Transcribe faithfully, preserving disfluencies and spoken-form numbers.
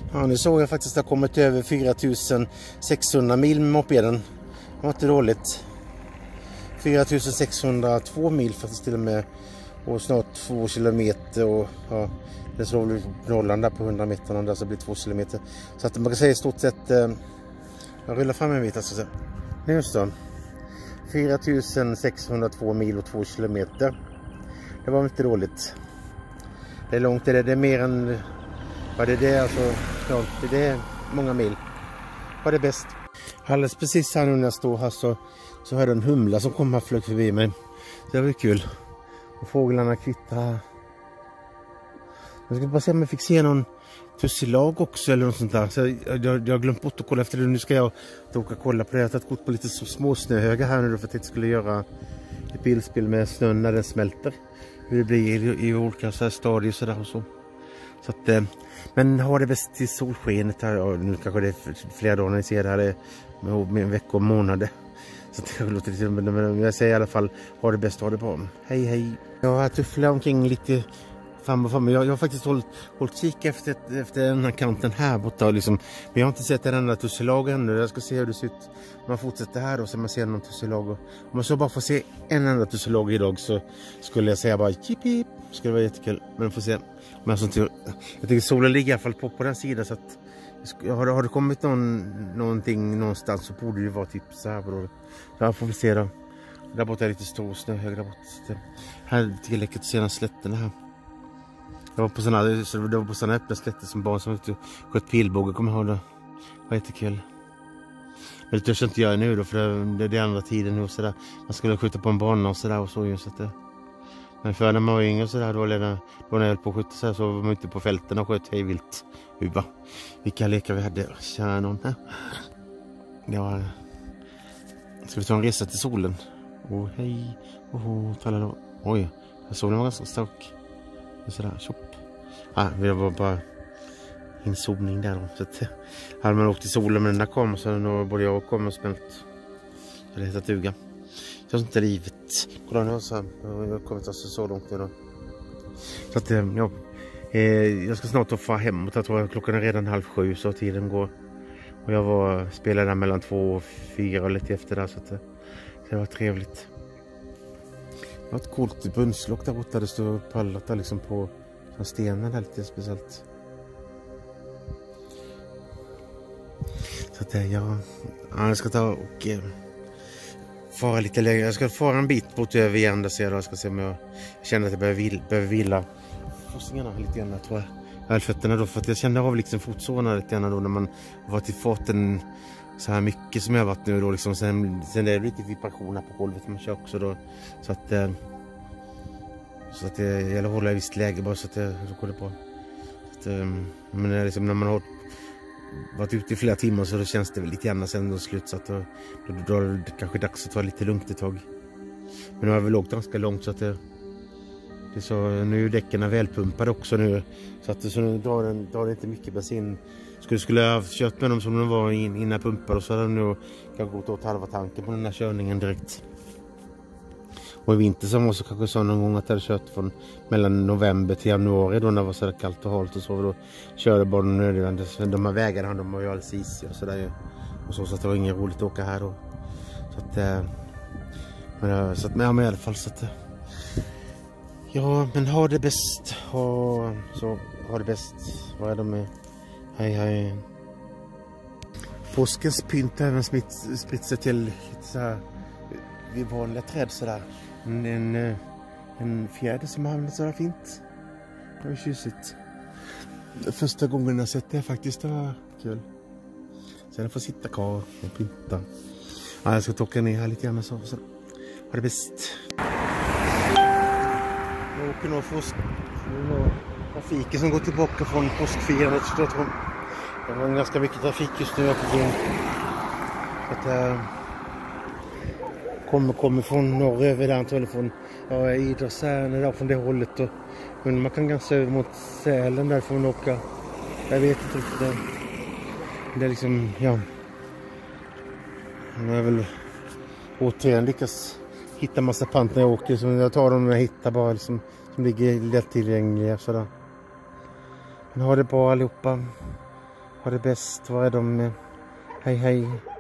Ja, nu såg jag faktiskt att jag kommit över fyra tusen sexhundra mil med mopeden. Det var inte dåligt. fyra tusen sexhundratvå mil faktiskt till och med. Och snart två kilometer. Och ja, det slår väl på nollan där på hundra meter. Och där så blir det två kilometer. Så att man kan säga i stort sett. Eh, jag rullar fram en bit. Alltså. Nu just då. fyra tusen sexhundratvå mil och två kilometer. Det var inte dåligt. Det är långt. Det är, det är mer än... Ja, det är det alltså. Ja, det är många mil. Vad är bäst? Alldeles precis här nu när jag står här så, så hörde en humla som kom här och flög förbi mig. Så det var kul. Och fåglarna kvittrar. Jag ska bara se om jag fick se någon tusselag också eller något sånt där. Så jag, jag, jag har glömt bort att kolla efter det. Nu ska jag åka och kolla på det. Jag har tagit kort på lite så små snöhöga här nu för att jag skulle göra ett bildspel med snön när den smälter. Hur det blir i, i olika så här stadier och sådär och så. Så att, eh, men har det bäst till solskenet här. Ja, nu kanske det är flera dagar när ni ser det här. Det är med, med en vecka och månader. Så det låter lite, men jag säger i alla fall ha det bäst, ha det bra. Hej hej. Jag har tufflat omkring lite fram och fram. Jag, jag har faktiskt hållit, hållit kik efter, efter den här kanten här borta. Liksom. Men jag har inte sett en enda tusselag ännu. Jag ska se hur det ser ut. Om man fortsätter här och så man ser någon tusselag. Om man så bara får se en enda tusselag idag så skulle jag säga bara chip chip. Skulle vara jättekul. Men får se. Men jag, inte, jag tycker solen ligger i alla fall på, på den sidan så att har det, har det kommit någon, någonting någonstans så borde det vara typ så här. Bro. Så här får vi se då. Där borta är lite stor snö högre bort. Det, här tycker jag läckert att se den slätten här. Jag var på sådana, det var på sådana öppna slätter som barn som sköt pilbåge. Kommer ihåg det. Det var jättekul. Men det törs inte göra nu då för det, det är andra tiden nu och sådär. Man skulle skjuta på en bana och sådär och så ju så att det. Men för när man var yngre och sådär då, då när jag höll på att skjuta så här, så var man ute på fälten och sköt hejvilt. Uva. Vilka lekar vi hade. Tjena någon här. Ja. Ska vi ta en resa till solen? Åh oh, hej. Oh, oh, oj, solen var ganska stark. Sådär, tjopp. Ah, det var bara inzoomning där då. Så att, hade man åkt till solen med den där kameran så hade både jag och kameran smält. Så det heter duga. Så är inte livet. Kolla nu så här. Jag har kommit alltså så långt nu då. Så att ja. Eh, jag ska snart få hem och jag tror att klockan är redan halv sju så tiden går. Och jag var spelade där mellan två och fyra och lite efter där så att så det var trevligt. Det var ett coolt brunnslock där borta. Det stod pallat där liksom på stenen där lite speciellt. Så att jag, ja, jag ska ta och eh, fara lite längre. Jag ska fara en bit bort över igen där ser jag. Jag ska se om jag, jag känner att jag behöver, vil, behöver vila. Fossningarna lite grann tror jag. Hälfötterna då för att jag känner av liksom fotsårarna lite grann då när man har varit i farten så här mycket som jag har varit nu då liksom. Sen, sen är det lite vibrationer på golvet man kör också då. Så att eh, så att jag gäller att hålla i visst läge bara så att det så går det bra. Så att, eh, men det är liksom när man har varit ute i flera timmar så då känns det väl lite grann sen då slut så att då, då, då är det kanske dags att ta lite lugnt ett tag. Men nu har jag väl åkt ganska långt så att det, det är så, nu är däcken välpumpade också nu så att så nu drar den, drar den inte mycket bensin. Skulle, skulle jag ha kört med dem som de var in, innan pumpar och så hade de nu kanske gått åt halva tanken på den här körningen direkt. Och i vinter så var så kanske så någon gång att jag hade kört från mellan november till januari då när det var så där kallt och halt och så då körde bara nödvändigt. De här vägarna de var ju alldeles isiga och sådär och så, så att det var inget roligt att åka här då. Så att eh, men, så att, men, ja, men i alla fall så att ja, men ha det bäst ha, så ha det bäst. Vad är de med? Hej hej. Påskens pynt har även spritt sig till lite så här vid vanliga träd sådär. En, en, en fjäder som har hamnat sådär fint. Det var tjusigt. Första gången jag sett det faktiskt, det var kul. Sen jag får sitta kvar och pynta. Ja, jag ska tocka ner här lite grann så. så. Ha det bäst. Jag åker nog för trafiken som går tillbaka från påskfirandet. Så jag tror det var ganska mycket trafik just nu. Jag att äh, kommer, kommer från norröver där antagligen från ja, Idrottsärne där från det hållet. Och, men man kan ganska över mot Sälen där får man åka. Jag vet inte riktigt. Det, det är liksom, ja. Jag har väl återigen lyckas hitta massa pant när jag åker. Så jag tar dem och jag hittar bara liksom, som ligger lättillgängliga sådär. Men ha det bra allihopa. Ha det bäst. Var är de? Hej hej.